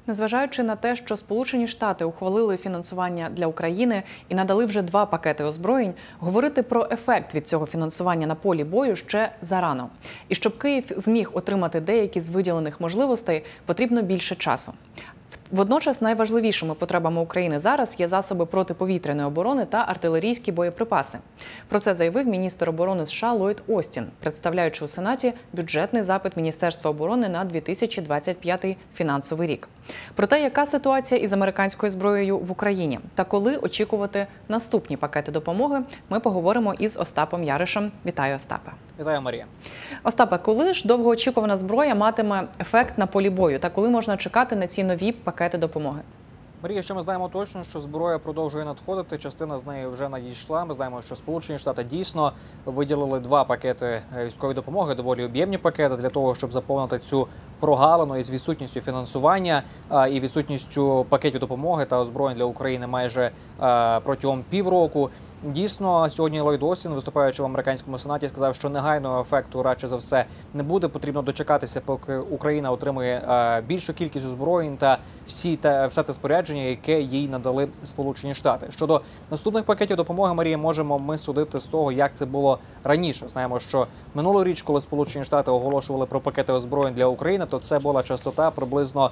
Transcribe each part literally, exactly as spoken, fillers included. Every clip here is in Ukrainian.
Незважаючи на те, що Сполучені Штати ухвалили фінансування для України і надали вже два пакети озброєнь, говорити про ефект від цього фінансування на полі бою ще зарано. І щоб Київ зміг отримати деякі з виділених можливостей, потрібно більше часу. Водночас найважливішими потребами України зараз є засоби протиповітряної оборони та артилерійські боєприпаси. Про це заявив міністр оборони США Ллойд Остін, представляючи у Сенаті бюджетний запит Міністерства оборони на дві тисячі двадцять п'ятий фінансовий рік. Про те, яка ситуація із американською зброєю в Україні та коли очікувати наступні пакети допомоги, ми поговоримо із Остапом Яришем. Вітаю, Остапе. Вітаю, Марія. Остапе, коли ж довгоочікувана зброя матиме ефект на полі бою та коли можна чекати на ці нові пакети допомоги? Марія, що ми знаємо точно, що зброя продовжує надходити, частина з неї вже надійшла. Ми знаємо, що Сполучені Штати дійсно виділили два пакети військової допомоги, доволі об'ємні пакети, для того, щоб заповнити цю прогалину із відсутністю фінансування і відсутністю пакетів допомоги та озброєнь для України майже протягом півроку. Дійсно, сьогодні Ллойд Остін, виступаючи в американському сенаті, сказав, що негайного ефекту радше за все не буде. Потрібно дочекатися, поки Україна отримує більшу кількість озброєнь та всі та все те спорядження, яке їй надали Сполучені Штати. Щодо наступних пакетів допомоги, Марія, можемо ми судити з того, як це було раніше. Знаємо, що минулоріч, коли Сполучені Штати оголошували про пакети озброєнь для України, то це була частота приблизно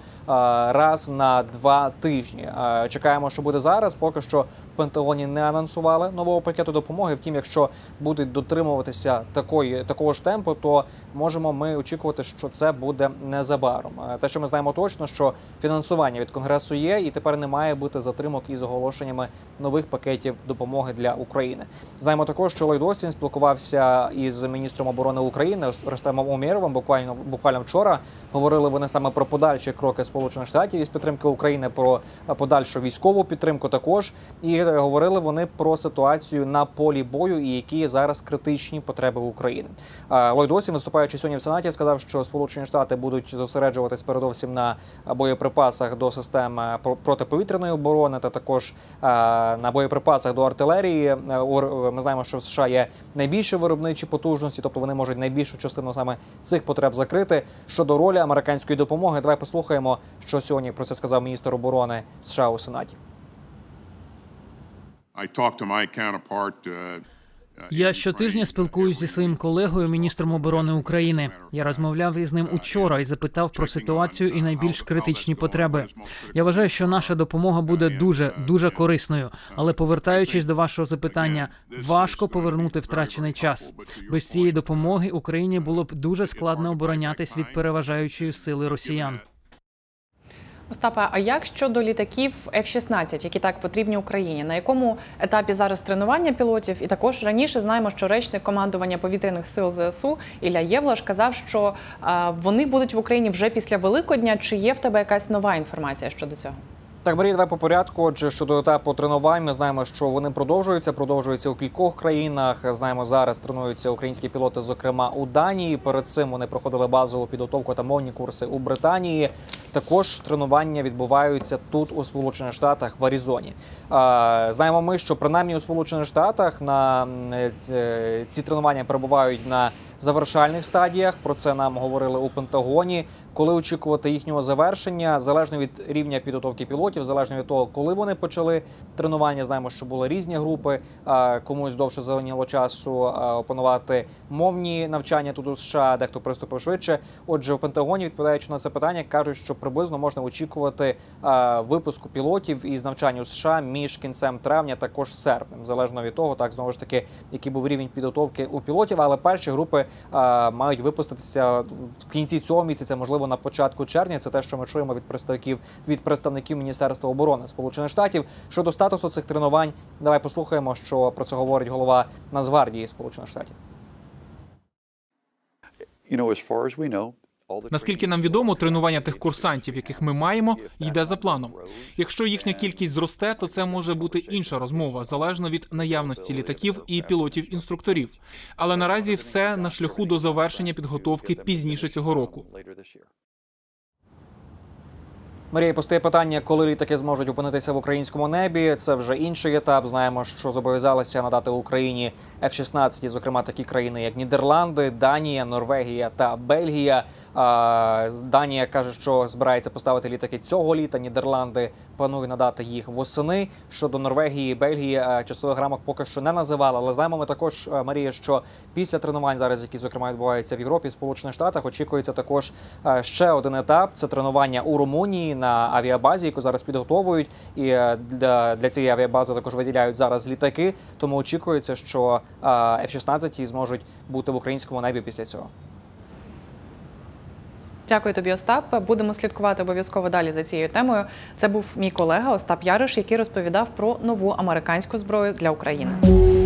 раз на два тижні. Чекаємо, що буде зараз. Поки що в Пентагоні не анонсували нового пакету допомоги. Втім, якщо будуть дотримуватися такої, такого ж темпу, то можемо ми очікувати, що це буде незабаром. Те, що ми знаємо точно, що фінансування від Конгресу є, і тепер не має бути затримок із оголошеннями нових пакетів допомоги для України. Знаємо також, що Ллойд Остін спілкувався із міністром оборони України Рустемом Умєровим буквально, буквально вчора. Говорили вони саме про подальші кроки Сполучених Штатів із підтримки України, про подальшу військову підтримку також. І говорили вони про ситуацію на полі бою і які зараз критичні потреби України. Ллойд Остін, виступаючи сьогодні в Сенаті, сказав, що Сполучені Штати будуть зосереджуватись передовсім на боєприпасах до систем протиповітряної оборони та також на боєприпасах до артилерії. Ми знаємо, що в США є найбільші виробничі потужності, тобто вони можуть найбільшу частину саме цих потреб закрити. Щодо ролі американської допомоги, давай послухаємо, що сьогодні про це сказав міністр оборони США у Сенаті. Я щотижня спілкуюсь зі своїм колегою, міністром оборони України. Я розмовляв із ним учора і запитав про ситуацію і найбільш критичні потреби. Я вважаю, що наша допомога буде дуже, дуже корисною. Але повертаючись до вашого запитання, важко повернути втрачений час. Без цієї допомоги Україні було б дуже складно оборонятись від переважаючої сили росіян. Остапе, а як щодо літаків еф шістнадцять, які так потрібні Україні? На якому етапі зараз тренування пілотів? І також раніше знаємо, що речник командування повітряних сил зе ес у Ілля Євлаш казав, що а, вони будуть в Україні вже після Великодня. Чи є в тебе якась нова інформація щодо цього? Так, Марія, давай по порядку. Отже, щодо етапу тренувань, ми знаємо, що вони продовжуються, продовжуються у кількох країнах. Знаємо, зараз тренуються українські пілоти, зокрема у Данії. Перед цим вони проходили базову підготовку та мовні курси у Британії. Також тренування відбуваються тут, у Сполучених Штатах, в Аризоні. Знаємо ми, що принаймні у Сполучених Штатах на ці тренування перебувають на завершальних стадіях. Про це нам говорили у Пентагоні. Коли очікувати їхнього завершення, залежно від рівня підготовки пілотів, залежно від того, коли вони почали тренування. Знаємо, що були різні групи. Комусь довше зайняло часу опанувати мовні навчання тут у США, дехто приступив швидше. Отже, в Пентагоні, відповідаючи на це питання, кажуть, що приблизно можна очікувати випуску пілотів із навчання у США між кінцем травня, також серпнем. Залежно від того, так, знову ж таки, який був рівень підготовки у пілотів. Але перші групи мають випуститися в кінці цього місяця, можливо, на початку червня. Це те, що ми чуємо від представників від представників Міністерства оборони Сполучених Штатів. Щодо статусу цих тренувань, давай послухаємо, що про це говорить голова Нацгвардії Сполучених Штатів. Наскільки нам відомо, тренування тих курсантів, яких ми маємо, йде за планом. Якщо їхня кількість зросте, то це може бути інша розмова, залежно від наявності літаків і пілотів-інструкторів. Але наразі все на шляху до завершення підготовки пізніше цього року. Марія, постає питання, коли літаки зможуть опинитися в українському небі. Це вже інший етап. Знаємо, що зобов'язалися надати Україні еф шістнадцять, і, зокрема, такі країни, як Нідерланди, Данія, Норвегія та Бельгія. Данія каже, що збирається поставити літаки цього літа. Нідерланди планує надати їх восени. Щодо Норвегії і Бельгії часових рамок поки що не називали. Але знаємо ми також, Марія, що після тренувань зараз, які, зокрема, відбуваються в Європі, Сполучених Штатах, очікується також ще один етап. Це тренування у Румунії на авіабазі, яку зараз підготовують. І для, для цієї авіабази також виділяють зараз літаки. Тому очікується, що еф шістнадцять зможуть бути в українському небі після цього. Дякую тобі, Остап. Будемо слідкувати обов'язково далі за цією темою. Це був мій колега Остап Яриш, який розповідав про нову американську зброю для України.